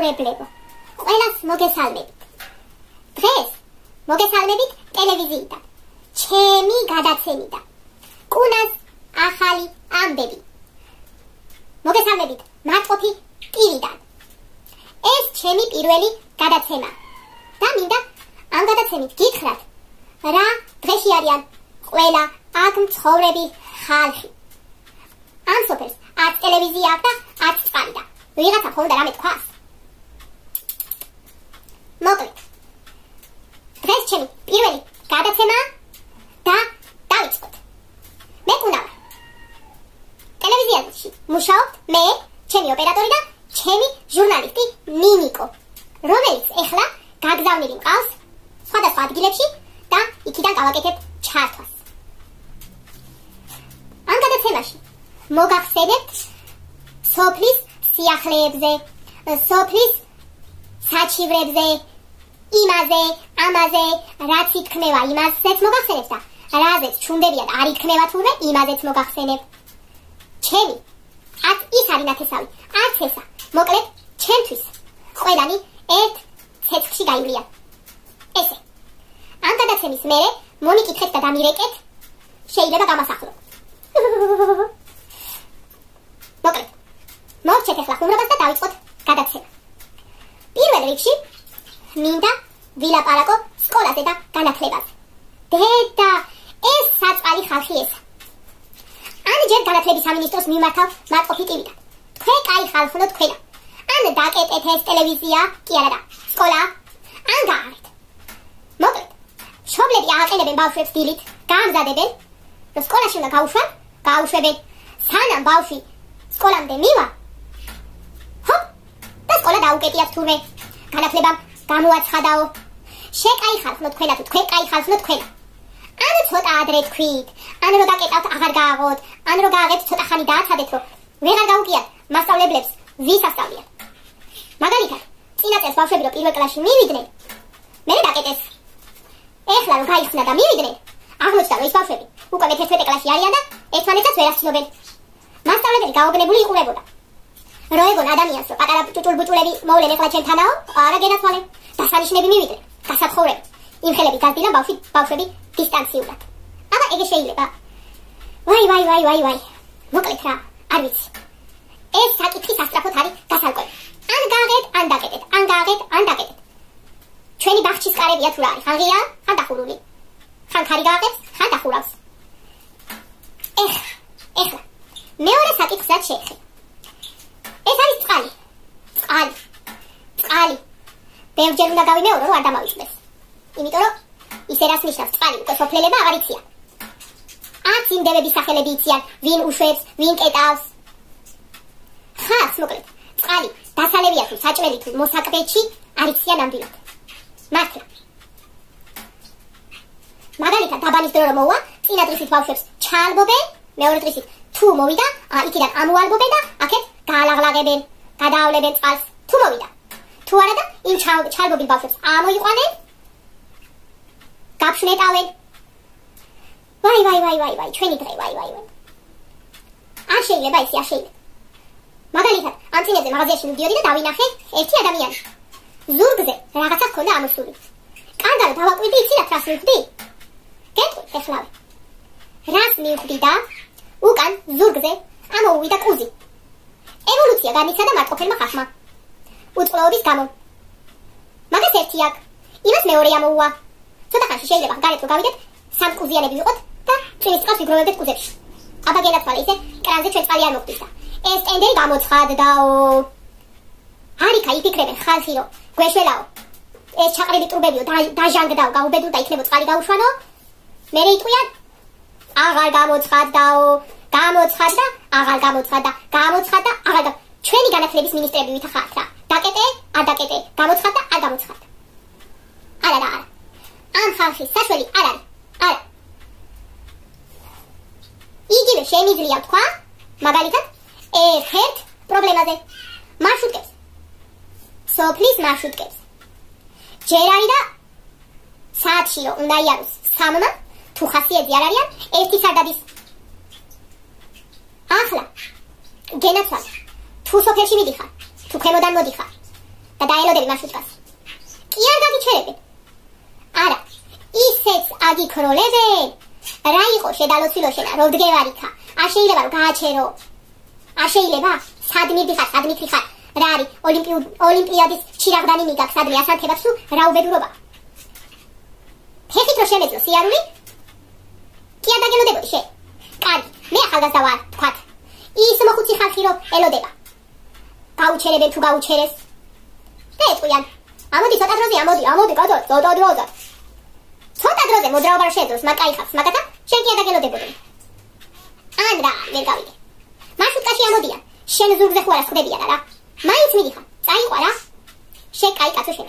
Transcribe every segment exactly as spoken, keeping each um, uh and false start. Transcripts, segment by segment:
მაუწყებლებო, ყველას მოგესალმებით. დღეს მოგესალმებით ტელევიზიიდან, ჩემი გადაცემიდან, კუნას ახალი ამბები. მოგესალმებით მარტყოფი ტივიდან. ეს ჩემი პირველი გადაცემა და მინდა ამ გადაცემით გითხრათ, რა დღეში არიან ყველა აქ მცხოვრები ხალხი. ამ სოფელს არც ტელევიზია აქვს და არც წყალი და ვიღაცა ხონდა რამე თქვას. მოკლედ, დღეს ჩემი პირველი გადაცემა და დავიწყოთ. მე კუნა ვარ. ტელევიზიაში მუშაობთ მე, ჩემი ოპერატორი და ჩემი ჟურნალისტი ნინიკო, რომელიც ეხლა გაგზავნილი მყავს სხვადასხვა ადგილებში და იქიდან გავაკეთებ ჩართვას. ამ გადაცემაში მოგახსენებთ სოფლის სიახლეებზე, სოფლის საჩივრებზე, იმაზე, ამაზე, რაც ითქმევა, იმაზეც მოგახსენებთ და რაზეც ჩუნდებიან არ ითქმევა თურმე, იმაზეც მოგახსენებთ. ჩემი არც ის არის ნათესავი, არც ესა. მოკლედ, ჩემთვის ყველანი ერთ ცეცხლში გაივლია. ესე. ამ გადაცემის მერე მომიკითხეთ და დამირეკეთ, შეიძლება გამასახლო. მოკლედ, მოვჩეთ ახლა ხუმრობას და დავიწყოთ გადაცემა. პირველ რიგში მინდა ვილაპარაკო სკოლაზე და განათლებაზე. დედა, ეს საწყალი ხალხი ესა. ან ჯერ განათლების სამინისტროს მიმართავ მარტყოფი ტივიდან. თქვენ კაი ხალხნო თქვენა. ან დაკეტეთ ეს ტელევიზია, კი არა და სკოლა, ან გაარეთ. მოკლედ, მშობლები ააყენებენ ბავშვებს დილით, გაამზადებენ, რომ სკოლაში უნდა გაუშვან, გაუშვებენ. სანამ ბავშვი სკოლამდე მივა, ჰოპ, და სკოლა დაუკეტიათ თურმე. განათლებამ გამოაცხადაო. შეკაი ხალხნო თქვენა თუ თქვენ კაი ხალხნო თქვენა. ან ცოტა ადრე თქვით, ან რო დაკეტავთ აღარ გააღოთ, ან რო გააღებთ ცოტა ხანი დააცადეთ, რომ ვეღარ გაუგიათ მასწავლებლებს ვის ასწავლიან. მაგალითად, წინა წელს ბავშვები რო პირველ კლასში მივიდნენ, მერე დაკეტეს. ეხლა რომ გაიხსნა და მივიდნენ, აღმოჩნდა რომ ის ბავშვები უკვე მეთერთმეტე კლასში არიან და ერთმანეთსაც ვერ ასწნობენ. მასწავლებელი გაოგნებული იყურებოდა. რო ეგონ ადამიანს რომ პატარა ჭუჭულბუჭულები მოვლენ ეხლა ჩემთანაო, არა გენათვალე, დასანიშნები მივიდნენ, გასათხოვრები. იმხელები გაზდიან ბავშვი ბავშვები დისტანციურად. აბა ეგე შეიძლება. ვაი ვაი ვაი ვაი ვაი. მოკლედ რა, არ ვიცი. ეს საკითხი სასწრაფოდ არის გასალკვევი. ან გააღეთ, ან დაკეტეთ, ან გააღეთ, ან დაკეტეთ. ჩვენი ბაღჩის კარებია თუ რა არის, ხან ღია, ხან დახურული. ხან ქარი გააღებს, ხან დახურავს. ეხლა, ეხლა. მეორე საკითხსაც შეეხება. ეს არის წყალი. წყალი. წყალი. ბევრჯერ უნდა გავიმეორო, რომ არ დამავიწყდეს. იმიტომ რომ ისე რას ნიშნავს წყალი, უკვე სოფლელება აღარ იციან. აქ იმდევების სახელები იციან, ვინ უშვებს, ვინ კეტავს. ხალხს მოკლედ, წყალი დასალევია თუ საჭმელი თუ მოსაკვეთში არ იციან ნამდვილად. მართლა. მაგალითად, დაბანის დრო რომ მოვა, წინა დღისით ბავშვებს ჩაალბობენ, მეორე დღისით თუ მოვიდა, იქიდან ამოალბობენ და აქეთ გაალაღლაღებენ, გადაავლებენ წყალს, თუ მოვიდა. თუ არა და იმ ჩაალბობილ ბავშვებს ამოიყვანენ, გაფშნეტავენ. ვაი ვაი ვაი ვაი ვაი, ჩვენი დღე, ვაი ვაი ვაი. არ შეიძლება ისე, არ შეიძლება. მაგალითად, ამ წინებზე მაღაზიაში მივდიოდი და დავინახე ერთი ადამიანი. ზურგზე რაღაცა ჰქონდა ამოსული. კარგად დავაკვირდი, იცით რას მივხვდი? გეტყვით ეხლავე. რას მივხვდი და უკან ზურგზე ამოუვიდა კუზი. ევოლუცია განიცადა მარტყოფელმა ხალხმა. უწყლოობის გამო. მაგას ერთი აქვს. იმას მეორე ამოუვა. ცოტა ხანში შეიძლება გარეთ რო გავიდეთ, სამკუზიანები ვიყოთ და ჩვენი წყალს ვიგროვებდეთ კუზებში. აბა გენათვალე ისე, კრანზე ჩვენ წყალი არ მოხდის და ეს ტენდერი გამოცხადდაო. არიქა იფიქრებენ ხალხი რომ გვეშველაო. ეს ჩაყრილი ტრუბებიო დაჟანგდაო, გაუბედო და იქნებო წყალი გაუშვანო. მერე იტყვიან, აღარ გამოცხადდაო, გამოცხადდა, აღარ გამოცხადდა, გამოცხადდა, აღარ გა. ჩვენი განათლების მინისტრები ვითახართ რა. დაკეტე, არ დაკეტე, გამოცხადდა, არ გამოცხადდა. არა და არა. ამ ხალხის საშველი არ არის. არა. იგივე შემიძლია თქვა, მაგალითად, ერთ-ერთ პრობლემაზე. მარშრუტკებს. სოფლის მარშრუტკებს. ჯერ არის და საათში რომ უნდა იაროს სამმა, თუ ხასიათი არ არიან, ერთი სადადის. ახლა, გენათვალე, თუ სოფელში მიდიხარ, თუ ქვემოდან მოდიხარ და და დაელოდები მარშრუტკას. კი არ გაგიჩერებენ. არა, ისეც აგიქროლებენ. რა იყო შედალოცილო შენა, რომ დგევარიქა. არ შეიძლება რომ გააჩერო. არ შეიძლება? სად მიდიხარ, სად მიდიხარ? რა არის ოლიმპიადის ჩირაღდანი მიგაქ, სადმე ასანთებაც თუ რა უბედურობა. ფეხით რო შემეძლო სიარული? კი არ დაგელოდებოდი შე. კარგი, მე ახალგაზრდა ვარ, თქვათ. ის მოხუცი ხალხი რო ელოდება. გაუჩერებენ თუ გაუჩერეს. და ეტყვიან, ამოდი ცოტა დროზე, ამოდი, ამოდი, გადო, ცოტა დროზე. ცოტა დროზე მოძრაობა რო შეძლოს, მაგ კაიხავს, მაგათა შენ კი არ დაგელოდებოდი. ან რა, ვერ გავიგე. მარშრუტკაში ამოდიან, შენ ზურგზე ხო არა ხდებიან რა. მაინც მიდიხარ, წაიყვა რა. შენ კაი კაცო შენა.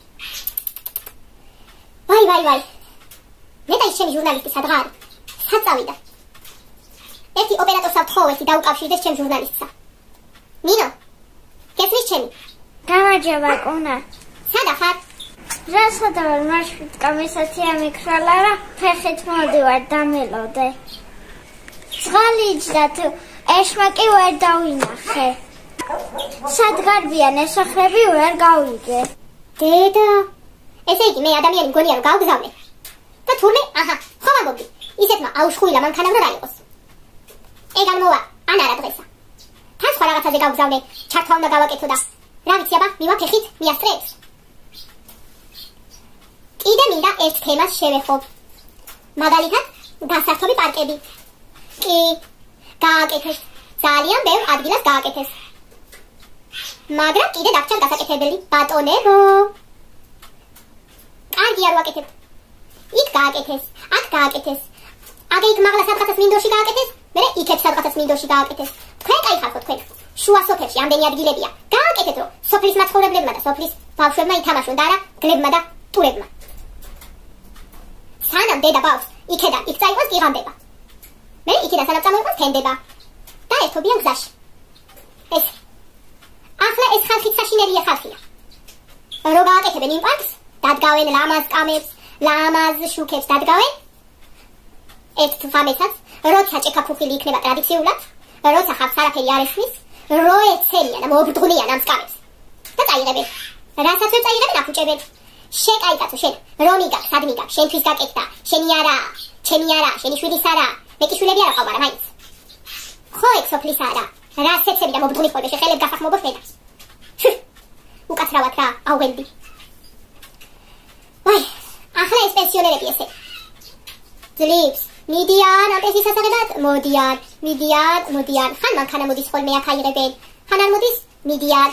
ვაი, ვაი, ვაი. მე და ის ჩემი ჟურნალისტი სადღა არის? სად წავიდა? ერთი ოპერატორს ავთხოვეთი დაუკავშირდეს ჩემ ჟურნალისტსა. ნინო, გესმის ჩემი? გამარჯობა, კუნა. სადა ხარ? რასადა ვარ მარშრუტკა მისათია მიქრალა რა, ფეხით მოდივარ დამელოდე. ძღალიჯდა თუ ეშმა კი ვერ დავინახე. სად გარბიან ესახლები ვერ გავიგე. დედა, ესე იგი მე ადამიანი მგონია რომ გავგზავნე. და თურმე, აჰა, ხო ვამბობდი, ისეთმა აუშხუილა მანქანა რა იყოს. ეგ არ მოვა, ან არა დღესა. თან სხვა რაღაცაზე გავგზავნე, ჩართვა უნდა გავაკეთო და რა ვიცი აბა, მივა ფეხით, მიასწრებს. კიდე მინდა ერთ თემას შევეხო. მაგალითად, გასართობი პარკები. კი, გააკეთეს. ძალიან ბევრ ადგილას გააკეთეს. მაგრამ კიდე დაგჭირ გასაკეთებელი ბატონებო. კარგი არ ვაკეთებ. იქ გააკეთეს, აქ გააკეთეს. აგე იქ მაღლა სადღაცას მინდორში გააკეთეს, მერე იქეთ სადღაცას მინდორში გააკეთეს. თქვენ კაიხარხო თქვენ. შუა სოფელში ამდენი ადგილებია. გააკეთეთ რომ სოფლის მაცხოვრებლებმა და სოფლის ბავშვებმა ითამაშონ და არა გლებმა და ტურებმა. სანამ დედა ბავშვს იქედან იქ წაიყვანს გიღამდება. მე იქიდან სანამ წამოიყვანს თენდება. და ერთობიან გზაში. ეს ახლა ეს ხალხი საშინელია ხალხია. რო გააკეთებენ იმ პარკს, დადგავენ ლამაზ კამებს, ლამაზ შუქებს დადგავენ. ერთ თვამესაც, როცა ჭექაქუხილი იქნება ტრადიციულად, როცა ხალხს არაფერი არ ესმის, რო ეცელიან, მობრძღვნიან ამ სკამებს. და წაიღებენ. რასაც ვერ წაიღებენ, აფუჭებენ. შენ კაი კაცო, შენ რომ მიგაკ, სად მიგაკ, შენთვის გაკეთდა, შენი არა, შენი არა, შენი შვილის არა, მე კი შვილები არა ყავ, მაგრამ მაინც. ხო ეგ სოფლის არა, რა სეცები და მობრძღვნი ხოლმე შეხელებ გასახმობო შედა. უკაცრავად რა, აუგენდი. ვაი, ახლა ეს პენსიონერები ესე. ძლივს, მიდიან ამ პენსიის ასაღებად, მოდიან, მიდიან, მოდიან. ხან მანქანა მოდის ხოლმე აქ აიღებენ, ხან არ მოდის, მიდიან.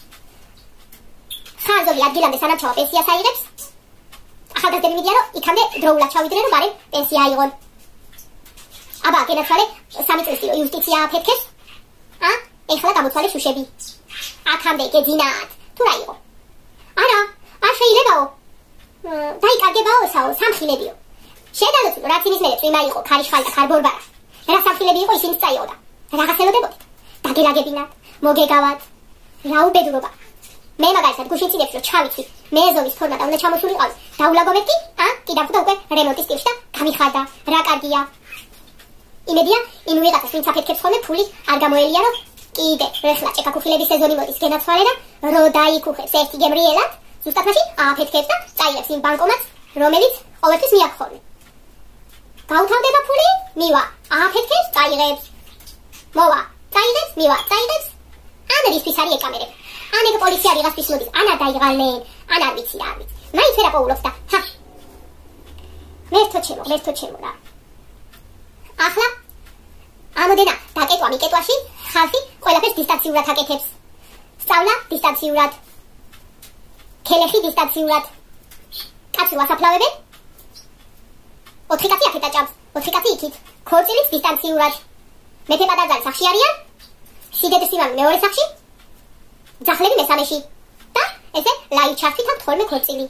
ხან ზოგი ადგილამდე სანამ ჩავა პენსიას აიღებს. ახალგაზრდები მიდიან რომ იქამდე დროულად ჩავიდნენ რომ ბარემ პენსია აიღონ. აბა გენაცვალე სამი წლის იუსტიცია აფეთქეს. ა? ეხლა გამოცვალე შუშები. აქამდე გეძინათ. თუ რა იყო? არა, არ შეიძლებაო. დაიკარგებაოსაო, სამხილებიო. შედალოცილო, რაც იმის მერე წვიმა იყო, ქარიშხალი და ქარბორბარა. რა სამხილები იყო, ისინიც წაიღოდა. რაღაც ელოდებოდით. დაგელაგებინათ, მოგეგავათ. რა უბედურობა. მე მაგალითად გუშინწინებში რომ ჩავიცი, მეზოვის ფორმა და უნდა ჩამოსულიყავი. დაულაგობდი, ა? კი დავხვდა უკვე რემონტის სტილში და გამიხარდა. რა კარგია. იმედია, იმ ვიღაცას ვინც აფეთქებს ხოლმე ფული არ გამოელია რომ კიდე რეხლა ჭექაქუხილების სეზონი მოდის გენაცვალე და რო დაიქუხებს ერთი გემრიელად, ზუსტად მაშინ ააფეთქებს და წაიღებს იმ ბანკომატს, რომელიც ყოველთვის მიაქვს ხოლმე. გაუთავდება ფული, მივა, ააფეთქებს, წაიღებს. მოვა, წაიღებს, მივა, წაიღებს. ან რისთვის არის ეკამერები. ან ეგ პოლიცია რიღასთვის მოდის, ან არ დაიღალენ, ან არ ვიცი რა, არ ვიცი. მაინც ვერ აპოულობს და ჰა. მერთო ჩემო, მერთო ჩემო რა. ახლა ამოდენა დაკეტვა მიკეტვაში ხალხი ყველაფერს დისტანციურად აკეთებს. სწავლა დისტანციურად. ქელეხი დისტანციურად. კაცი ვასაფლავებენ. ოთხი კაცი აქეთ აჭამს, ოთხი კაცი იქით. ქორწილიც დისტანციურად. მეფე პატარძალი სახში არიან. სიდედის სიმამი მეორე სახში. ძახლები მესამეში. და ესე ლაივ ჩართვით აქვს ხოლმე ქორწილი.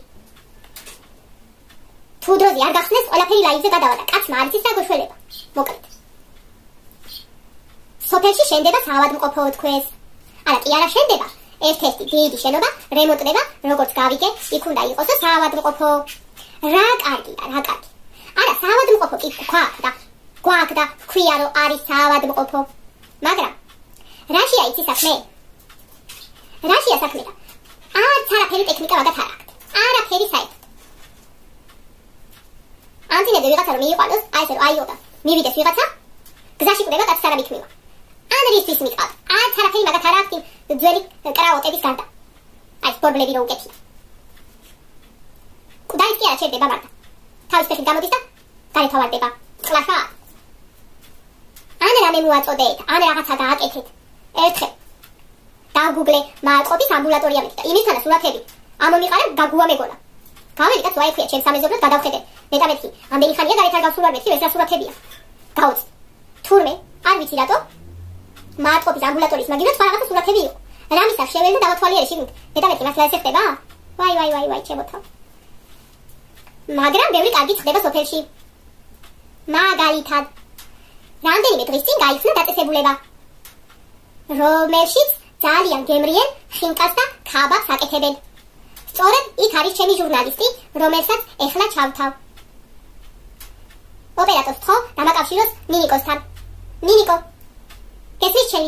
თუ დროზე არ გახსნეს, ყველაფერი ლაივზე გადავა და კაცმა არ იცის რა გოშველება. მოკლედ. სოფელში შენდება საავადმყოფო თქვეს. არა, კი არა შენდება. ერთ-ერთი დიდი შენობა რემონტდება, როგორც გავიგე, იქ უნდა იყოს საავადმყოფო. რა კარგია, რა კარგი. არა, საავადმყოფო კი გვაქვს და გვაქვს და ქვია რომ არის საავადმყოფო. მაგრამ რაშია იცი საქმე? რაშია საქმე? არც არაფერი ტექნიკა მაგათ არ აქვს. არაფერი საერთოდ. ანძინებდა ვიღაცა რომ მიიყვანოს, აი ესე რომ აიო და მივიდეს ვიღაცა, გზაში კვდება კაცს არ ამიქმნივა. ან რისთვის მიყავთ? არც არაფერი მაგათ არ აქვს ძველი კრაოტების გარდა. აი სპორბლები რო უკეთია. კუდაიც კი არ ჩერდება მართა. თავის ფეხით გამოდის და გაეთავარდება. ყლაშა. ან რამე მოაწოდეთ, ან რაღაცა გააკეთეთ. ერთხელ დაგუგლე მააწყობის ამბულატორია მეტი და იმის თანა სურათები. ამომიყარა გაგუა მეგონა. გაველი კაც ვაიქვია ჩემს ამეზობლად გადავხედე. მეტამეთქი, ამდენი ხანია გარეთ არ გავსურვარ მეთქი, ეს რა სურათებია. გავუწი. თურმე, არ ვიცი რატო. მააწყობის ამბულატორიის მაგივრად სხვა რაღაცა სურათები იყო. რამისას შეველდა დავათვალიერე შიგნით. მეტამეთქი მასლა ესე ხდება? ვაი ვაი ვაი ვაი ჩემოთა. მაგრამ ბევრი კარგი ხდება სოფელში. მაგალითად რამდენიმე დღის წინ გაიხსნა დაწესებულება, რომელშიც ძალიან გემრიელ ხინკას და ქაბაბს აკეთებენ. სწორედ იქ არის ჩემი ჟურნალისტი, რომელსაც ეხლა ჩავთავ. ოპერატორს ვთხოვ დამაკავშიროს ნინიკოსთან. ნინიკო, გესმის ჩემი?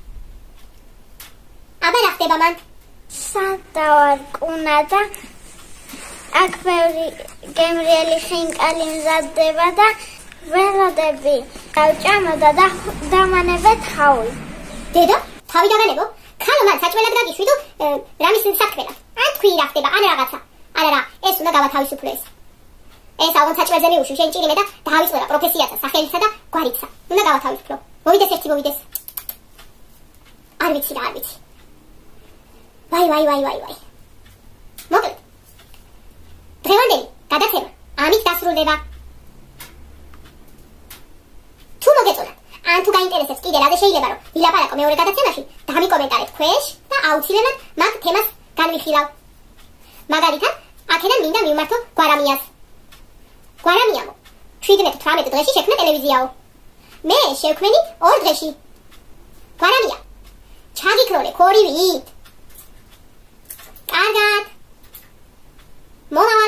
აბა რა ხდება მან? სადავარ კუნა და აქ ბევრი გემრიელი ხინკალი მზადდება და ველოდები გავჭამოდა და დამანებე თავი. დედა, თავი დაგანებო? ხალო მან საჭმელად გაგიშვი თუ რამის საქმეა. ან თქვი რა ხდება, ან რაღაცა. არა რა, ეს უნდა გავათავისუფლო ეს. ეს ალბათ საჭმელზე მიუშვი, შენ ჭირიმე და დავიწყო პროფესიაცა, სახელისა და გვარიცა. უნდა გავათავისუფლო. მოვიდეს ერთი მოვიდეს. არ ვიცი რა, არ ვიცი. ვაი ვაი ვაი ვაი ვაი. მოკლედ. დღევანდელი გადაცემა ამით დასრულდება. თუ მოგეწონათ, ან თუ გაინტერესებს კიდე რაზე შეიძლება რომ ვილაპარაკო მეორე გადაცემაში, დამიკომენტარეთ ქვეშ და აუცილებლად მაგ თემას განვიხილავ. მაგალითად, აქედან მინდა მივმართო გვარამიას. გვარამიამო, შვიდმეტ თვრამეტ დღეში შექმნა ტელევიზიაო. მე შევქმენი ორ დღეში. გვარამია, ჩაგიქროლე ქორივით. კარგად. მომა